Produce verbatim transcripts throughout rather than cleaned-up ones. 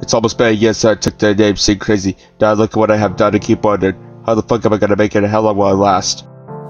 It's almost been a year since I took the name Seem Crazy. Now look at what I have done and keep wondering, how the fuck am I gonna make it and how long will I last?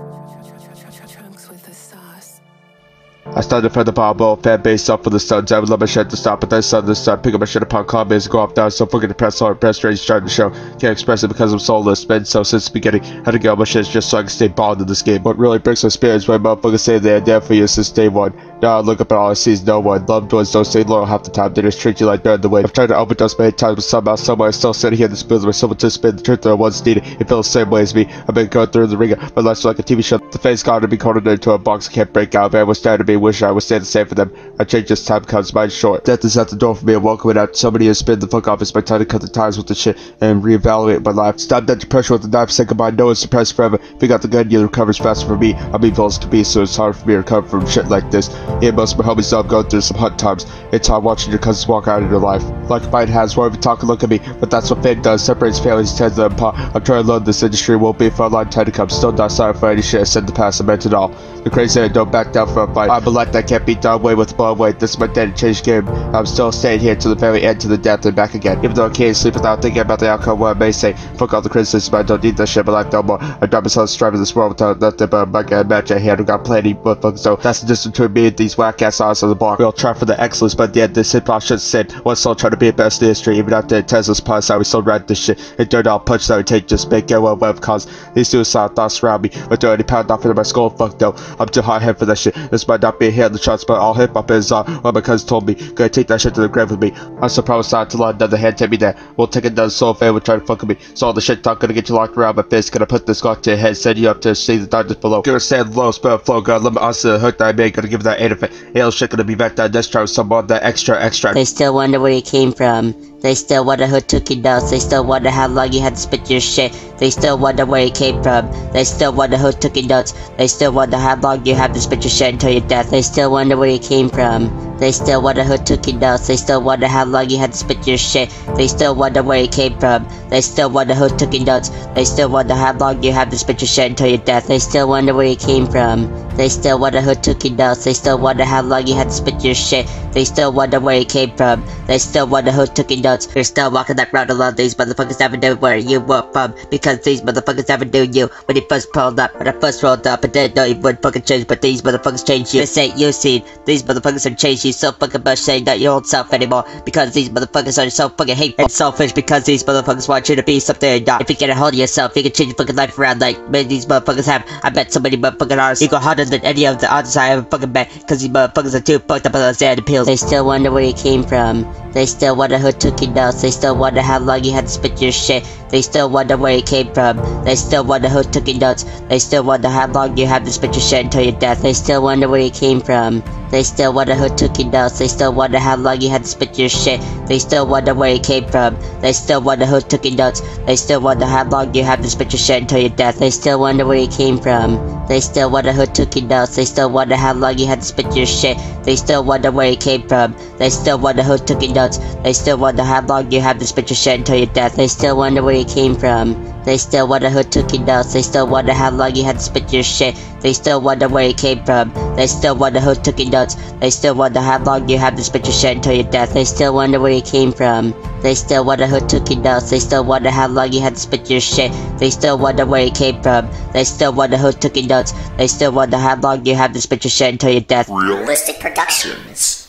I started from the bottom of fan base up for the studs. I would love my shit to stop, but then suddenly start picking up my shit upon comments and go off down. So fucking depressed, hard, press range starting to show. Can't express it because I'm soulless. Been so since the beginning. Had to get all my shit just so I can stay bound in this game. What really breaks my spirits when motherfuckers say they're there for you since day one. Now I look up and all I see is no one. Loved ones don't stay loyal half the time. They just treat you like they're in the way. I've tried to overdose many times, but somehow, somewhere I'm still sitting here in this building where someone to spin the truth that I once needed. It feels the same way as me. I've been going through the ringer. My life's like a T V show. The face got to be cornered into a box I can't break out. Man was staring at me, wishing I would stay the same for them. I change this time comes mine short. Death is at the door for me and welcoming out. Somebody has spin the fuck off. It's my time to cut the ties with the shit and reevaluate my life. Stop that depression with the knife. Say goodbye. No one's suppressed forever. If you got the gun, you recovers faster for me. I'm evil as can be, so it's hard for me to recover from shit like this. Yeah, most of my homies know I'm going through some hard times. It's hard watching your cousins walk out of your life. Like mine has, where every talk and look at me. But that's what fame does. Separates families, tears them apart. I'm trying to learn this industry won't be for a long time to come. Still not sorry for any shit I said in the past. I meant it all. The crazy I don't back down for a fight. I'm a light that can't be done away with a blow away. This is my day to change game. I'm still staying here to the very end, to the death and back again. Even though I can't sleep without thinking about the outcome, what I may say. Fuck all the criticism, I don't need that shit in my life no more. I drive myself striving this world without nothing but a bucket match I had. I got plenty motherfuckers, so that's the distance between me and these whack ass artists on the block. We all try for the excellence, but at the end, this hip hop shit's the same. One soul trying to be the best in history, even after Tesla's past, how we still ride this shit. And dirt all punch that we take, just make it well web cause these suicide thoughts surround me. But they're already pounded off into my skull, fuck though. I'm too hard head for that shit. This might not be a hit on the charts, but all hip hop is on. Uh, well, my cousin told me, gonna take that shit to the grave with me. I'm so promised not to let another hand take me there. We'll take another soul fan will try to fuck with me. So all the shit talk gonna get you locked around my fist. Gonna put this gun to your head, send you up to see the darkness below. Gonna stand low, spell flow, gonna limit us to the hurt that I made. Gonna give that eight effect. Hell shit gonna be back down this time with someone that extra extra. They still wonder where you came from. They still wonder who took your dose. They still wonder how long you had to spit your shit. They still wonder where you came from. They still wonder who took your notes. They still wonder how long you have to spit your shit until your death. They still wonder where you came from. They still wonder who took your notes. They still wonder how long you had to spit your shit. They still wonder where you came from. They still wonder who took your notes. They still wonder how long you have to spit your shit until your death. They still wonder where you came from. They still wonder who took your notes. They still wonder how long you had to spit your shit. They still wonder where you came from. They still wonder who took your notes. You're still walking that road alone. These motherfuckers never knew where you were from, because these motherfuckers never knew you when you first pulled up. When I first rolled up, I didn't know you would fucking change, but these motherfuckers changed you. This ain't you seen. These motherfuckers have changed you so fucking much, saying not your old self anymore, because these motherfuckers are so fucking hateful and selfish, because these motherfuckers want you to be something you're not. If you get a hold of yourself, you can change your fucking life around like many of these motherfuckers have. I met so many motherfucking artists. You go harder than any of the artists I ever fucking met, because these motherfuckers are too fucked up on those and pills. They still wonder where you came from. They still wonder who took your notes. They still wonder how long you had to spit your shit. They still wonder where you came from. They still wonder who took your notes. They still wonder how long you have to spit your shit until your death. They still wonder where you came from. They still wonder who took your notes. They still wonder how long you had to spit your shit. They still wonder where you came from. They still wonder who took your notes. They still wonder how long you have to spit your shit until your death. They still wonder where you came from. They still wonder who took your notes. They still wonder how long you had to spit your shit. They still wonder where you came from. They still wonder who took your notes. They still wonder how long you have to spit your shit until your death. They still wonder where you came from. They still wonder who took your notes. They still wonder how long you had to spit your shit. They still wonder where you came from. They still wonder who took your notes. They still wonder how long you have to spit your shit until your death. They still wonder where you came from. They still wonder who took your notes. They still wonder how long you had to spit your shit. They still wonder where you came from. They still wonder who took your notes. They still wonder how long you have to spit your shit until your death. Realistic Productions.